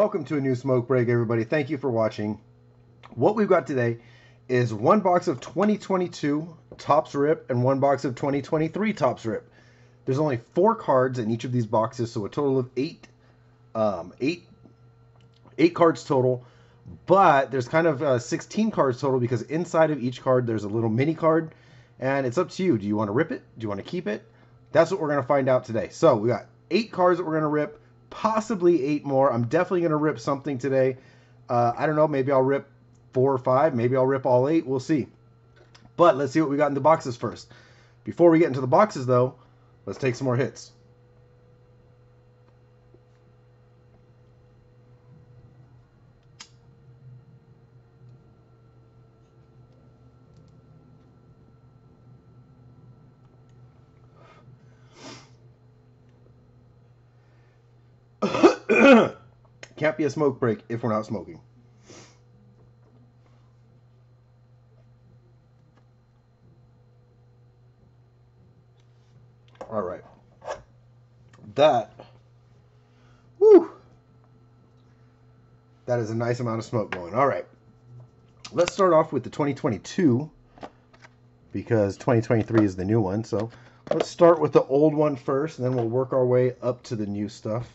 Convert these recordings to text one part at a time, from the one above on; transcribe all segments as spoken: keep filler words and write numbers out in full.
welcome to a new smoke break, everybody. Thank you for watching. What we've got today is one box of twenty twenty-two Topps Rip and one box of twenty twenty-three Topps Rip. There's only four cards in each of these boxes, so a total of eight, um, eight, eight cards total. But there's kind of uh, sixteen cards total because inside of each card there's a little mini card, and it's up to you. Do you want to rip it? Do you want to keep it? That's what we're going to find out today. So we got eight cards that we're going to rip, possibly eight more. I'm definitely going to rip something today. Uh, I don't know. Maybe I'll rip four or five. Maybe I'll rip all eight. We'll see. But let's see what we got in the boxes first. Before we get into the boxes, though, let's take some more hits. Can't be a smoke break if we're not smoking. All right. That, whew, that is a nice amount of smoke going. All right. Let's start off with the twenty twenty-two because twenty twenty-three is the new one. So let's start with the old one first, and then we'll work our way up to the new stuff.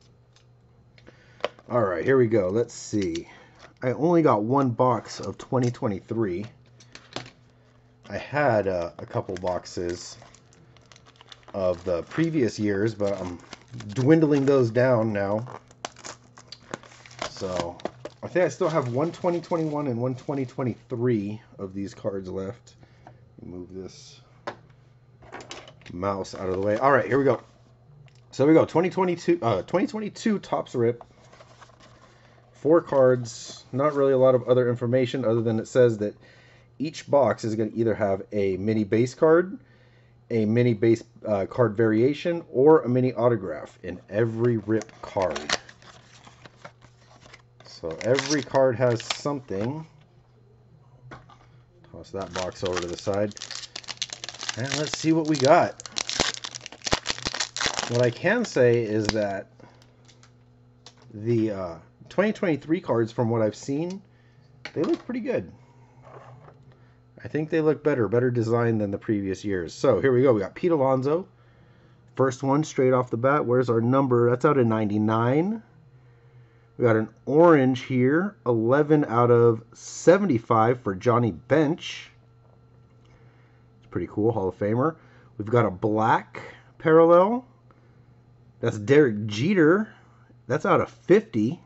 All right, here we go. Let's see. I only got one box of twenty twenty-three. I had uh, a couple boxes of the previous years, but I'm dwindling those down now. So I think I still have one twenty twenty-one and one twenty twenty-three of these cards left. Move this mouse out of the way. All right, here we go. So here we go. twenty twenty-two, uh, twenty twenty-two Topps Rip. Four cards, not really a lot of other information other than it says that each box is going to either have a mini base card, a mini base uh, card variation, or a mini autograph in every rip card. So every card has something. Toss that box over to the side. And let's see what we got. What I can say is that the uh, twenty twenty-three cards, from what I've seen, they look pretty good. I think they look better, better design than the previous years. So here we go. We got Pete Alonso. First one straight off the bat. Where's our number? That's out of ninety-nine. We got an orange here. eleven out of seventy-five for Johnny Bench. It's pretty cool. Hall of Famer. We've got a black parallel. That's Derek Jeter. That's out of fifty.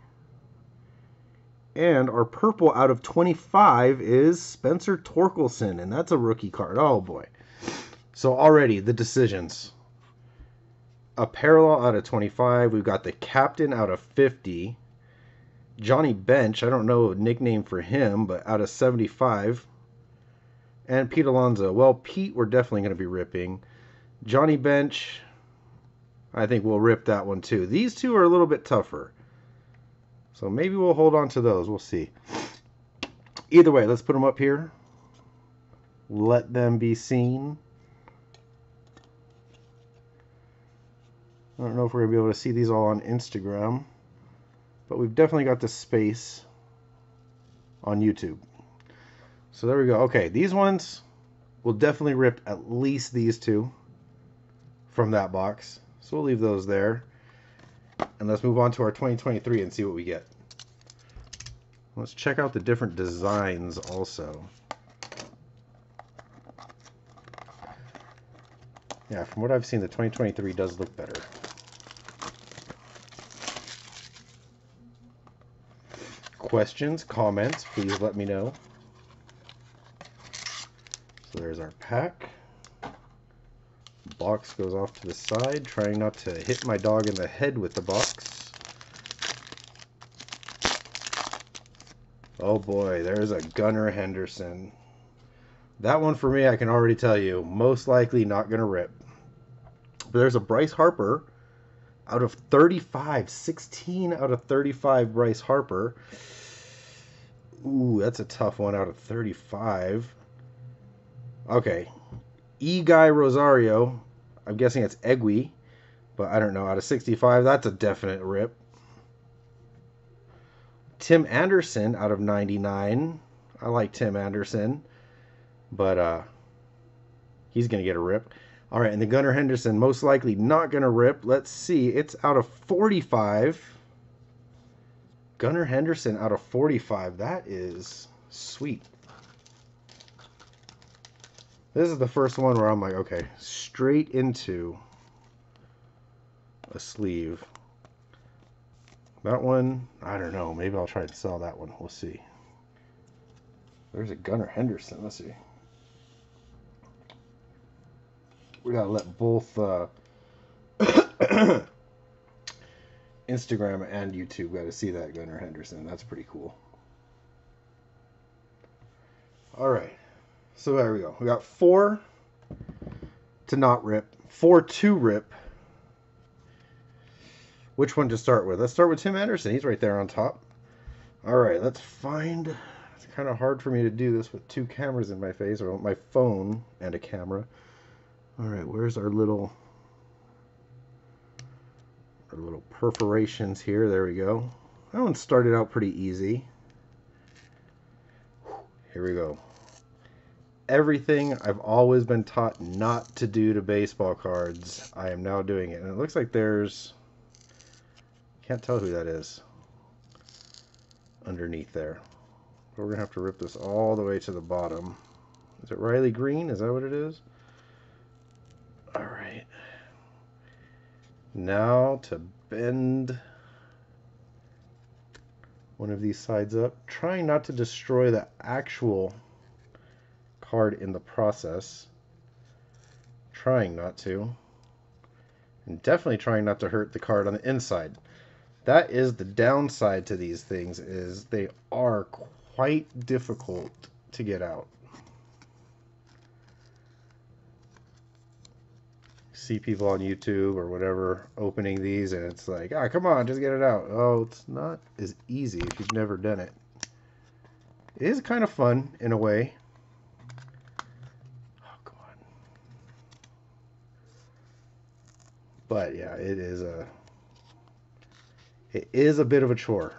And our purple out of twenty-five is Spencer Torkelson, and that's a rookie card. Oh, boy. So already, the decisions. A parallel out of twenty-five. We've got the captain out of fifty. Johnny Bench, I don't know a nickname for him, but out of seventy-five. And Pete Alonso. Well, Pete, we're definitely going to be ripping. Johnny Bench, I think we'll rip that one too. These two are a little bit tougher. So maybe we'll hold on to those. We'll see. Either way, let's put them up here. Let them be seen. I don't know if we're going to be able to see these all on Instagram, but we've definitely got the space on YouTube. So there we go. Okay, these ones will definitely rip at least these two from that box. So we'll leave those there. And let's move on to our twenty twenty-three and see what we get. Let's check out the different designs also. Yeah, from what I've seen, the twenty twenty-three does look better. Questions, comments, please let me know. So there's our pack. Box goes off to the side, trying not to hit my dog in the head with the box. Oh boy, there's a Gunnar Henderson. That one for me, I can already tell you, most likely not going to rip. But there's a Bryce Harper out of thirty-five. sixteen out of thirty-five Bryce Harper. Ooh, that's a tough one out of thirty-five. Okay. E-Guy Rosario. I'm guessing it's Egui, but I don't know. Out of sixty-five, that's a definite rip. Tim Anderson out of ninety-nine. I like Tim Anderson, but uh, he's going to get a rip. All right, and the Gunnar Henderson, most likely not going to rip. Let's see. It's out of forty-five. Gunnar Henderson out of forty-five. That is sweet. This is the first one where I'm like, okay, straight into a sleeve. That one, I don't know. Maybe I'll try to sell that one. We'll see. There's a Gunnar Henderson. Let's see. We gotta let both uh, Instagram and YouTube gotta see that Gunnar Henderson. That's pretty cool. All right. So there we go. We got four to not rip, four to rip. Which one to start with? Let's start with Tim Anderson. He's right there on top. All right, let's find... It's kind of hard for me to do this with two cameras in my face, or my phone and a camera. All right, where's our little... Our little perforations here. There we go. That one started out pretty easy. Here we go. Everything I've always been taught not to do to baseball cards, I am now doing it. And it looks like there's... Can't tell who that is underneath there. But we're going to have to rip this all the way to the bottom. Is it Riley Green? Is that what it is? All right. Now to bend one of these sides up. Trying not to destroy the actual card in the process. Trying not to. And definitely trying not to hurt the card on the inside. That is the downside to these things, is they are quite difficult to get out. See people on YouTube or whatever opening these and it's like, ah, come on, just get it out. Oh, it's not as easy if you've never done it. It is kind of fun in a way. Oh, come on. But yeah, it is a it is a bit of a chore.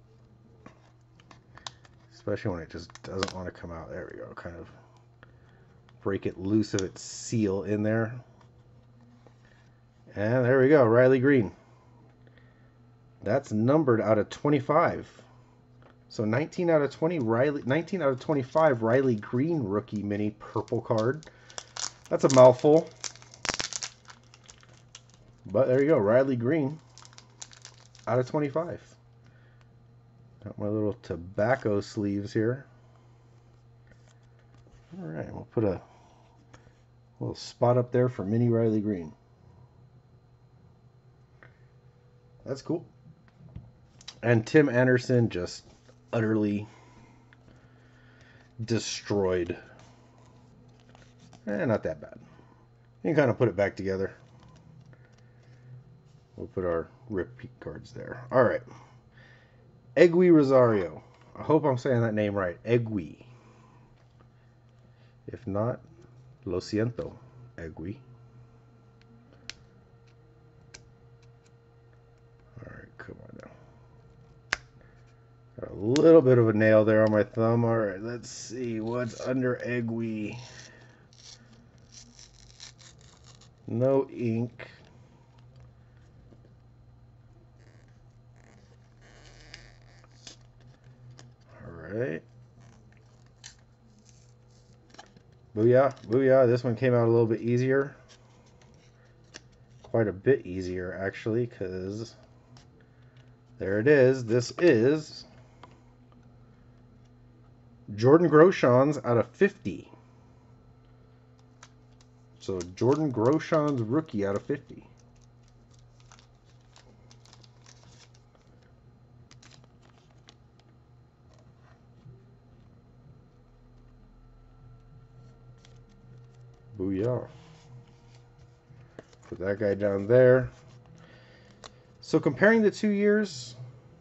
Especially when it just doesn't want to come out. There we go. Kind of break it loose of its seal in there. And there we go, Riley Green. That's numbered out of twenty-five. So nineteen out of twenty, Riley, nineteen out of twenty-five, Riley Green rookie mini purple card. That's a mouthful. But there you go, Riley Green out of twenty-five. Got my little tobacco sleeves here. All right, we'll put a little spot up there for mini Riley Green. That's cool. And Tim Anderson just utterly destroyed. Eh, not that bad. You can kind of put it back together. We'll put our repeat cards there. All right. Egui Rosario. I hope I'm saying that name right. Egui. If not, lo siento, Egui. Come on now. Got a little bit of a nail there on my thumb. All right, let's see what's under Egui. No ink. All right. Booyah, booyah. This one came out a little bit easier. Quite a bit easier, actually, because... there it is. This is Jordan Groshans out of fifty. So Jordan Groshans rookie out of fifty. Booyah. Put that guy down there. So comparing the two years,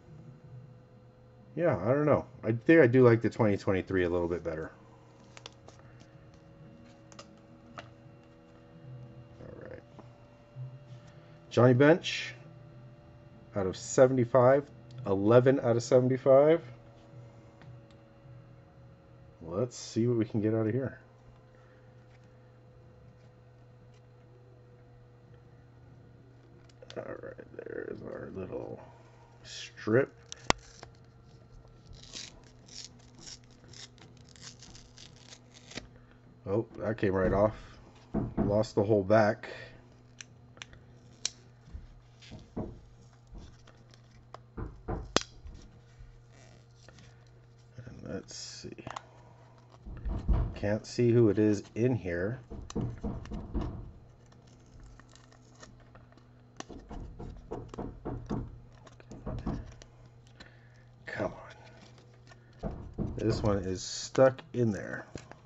yeah, I don't know. I think I do like the twenty twenty-three a little bit better. All right. Johnny Bench out of seventy-five. eleven out of seventy-five. Let's see what we can get out of here. All right, there's our little strip. Oh, that came right off. Lost the whole back. And let's see. Can't see who it is in here. Come on. This one is stuck in there.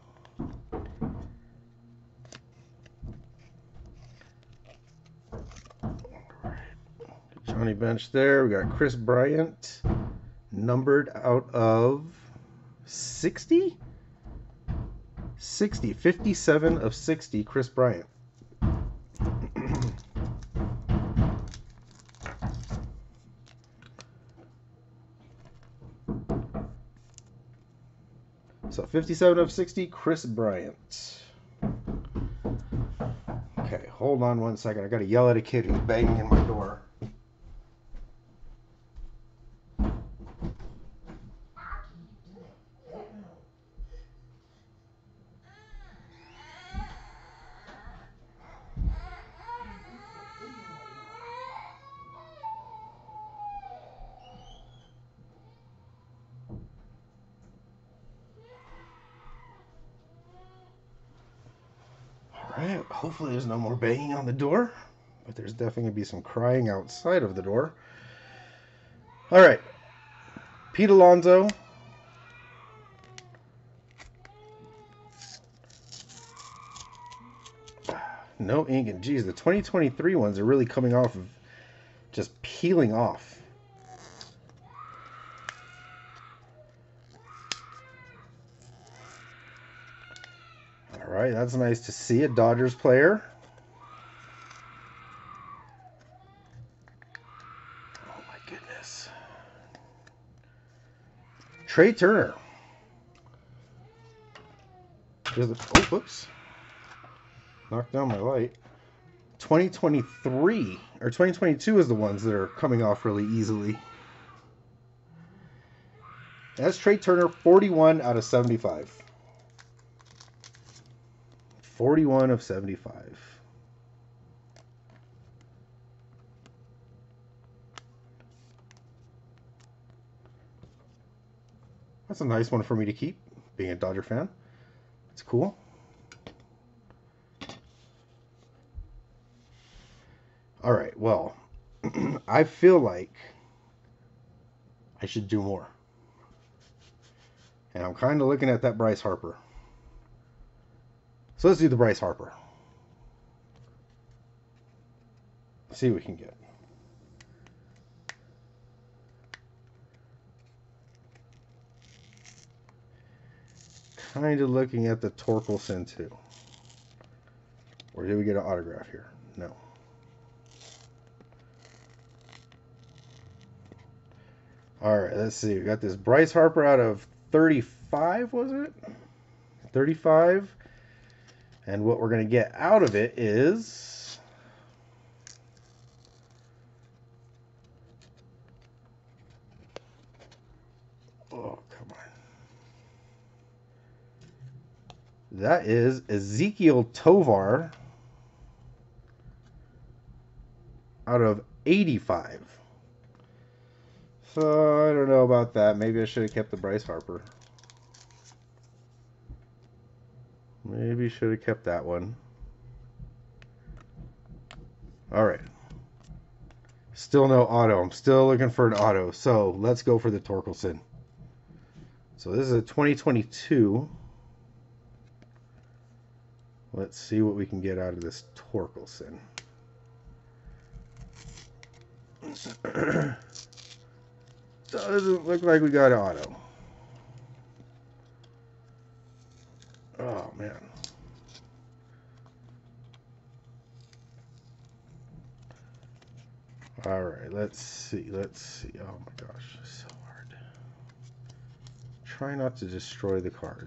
Johnny Bench there. We got Kris Bryant, numbered out of sixty? sixty. fifty-seven of sixty, Kris Bryant. So fifty-seven of sixty, Kris Bryant. Okay, hold on one second. I gotta yell at a kid who's banging in my door. Alright, hopefully there's no more banging on the door, but there's definitely going to be some crying outside of the door. Alright, Pete Alonso. No ink, and geez, the twenty twenty-three ones are really coming off of just peeling off. Alright, that's nice to see. A Dodgers player. Oh my goodness. Trey Turner. There's the, oh, whoops. Knocked down my light. twenty twenty-three, or twenty twenty-two is the ones that are coming off really easily. That's Trey Turner, forty-one out of seventy-five. forty-one of seventy-five. That's a nice one for me to keep, being a Dodger fan. It's cool. All right, well, I feel like I should do more. And I'm kind of looking at that Bryce Harper. So let's do the Bryce Harper. Let's see what we can get. Kind of looking at the Torkelson too. Or did we get an autograph here? No. All right, let's see. We got this Bryce Harper out of thirty-five, was it? thirty-five. And what we're going to get out of it is... Oh, come on. That is Ezequiel Tovar out of eighty-five. So, I don't know about that. Maybe I should have kept the Bryce Harper. Maybe should have kept that one. All right. Still no auto. I'm still looking for an auto. So let's go for the Torkelson. So this is a twenty twenty-two. Let's see what we can get out of this Torkelson. Doesn't look like we got an auto. Oh, man. All right, let's see. Let's see. Oh my gosh, it's so hard. Try not to destroy the card.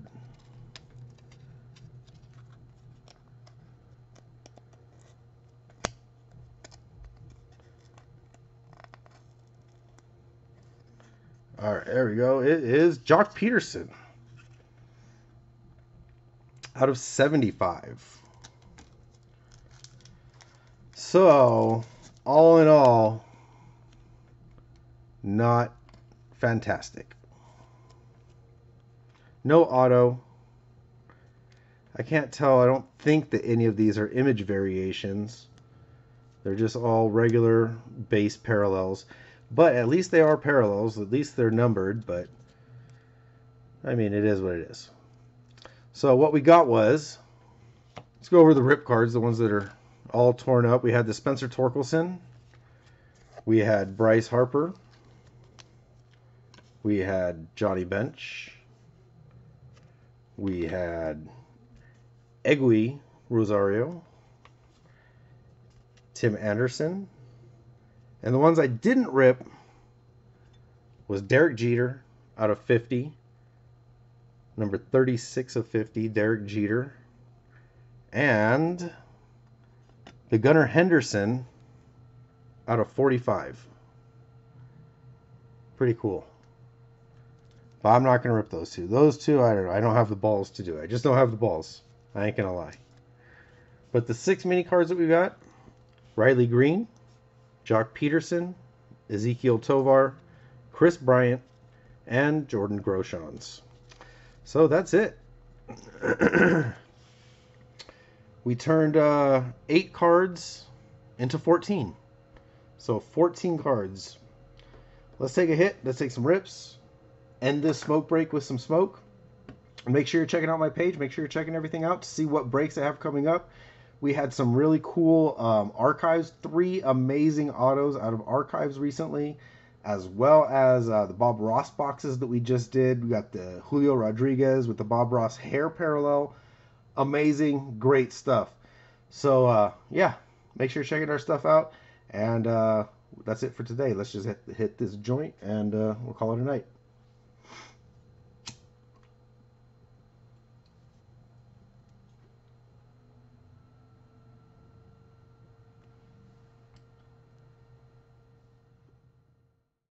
All right, there we go. It is Jock Peterson out of seventy-five. So, all in all, not fantastic. No auto. I can't tell. I don't think that any of these are image variations. They're just all regular base parallels. But at least they are parallels. At least they're numbered. But, I mean, it is what it is. So what we got was, let's go over the rip cards, the ones that are all torn up. We had the Spencer Torkelson. We had Bryce Harper. We had Johnny Bench. We had Egui Rosario. Tim Anderson. And the ones I didn't rip was Derek Jeter out of fifty. Number thirty-six of fifty, Derek Jeter. And the Gunnar Henderson out of forty-five. Pretty cool. But I'm not going to rip those two. Those two, I don't know. I don't have the balls to do it. I just don't have the balls. I ain't going to lie. But the six mini cards that we got, Riley Green, Jock Peterson, Ezekiel Tovar, Chris Bryant, and Jordan Groshans. So that's it. We turned uh, eight cards into fourteen. So fourteen cards. Let's take a hit. Let's take some rips. End this smoke break with some smoke. Make sure you're checking out my page. Make sure you're checking everything out to see what breaks I have coming up. We had some really cool um, archives. Three amazing autos out of archives recently, as well as uh, the Bob Ross boxes that we just did. We got the Julio Rodriguez with the Bob Ross hair parallel. Amazing, great stuff. So, uh, yeah, make sure you're checking our stuff out. And uh, that's it for today. Let's just hit, hit this joint, and uh, we'll call it a night.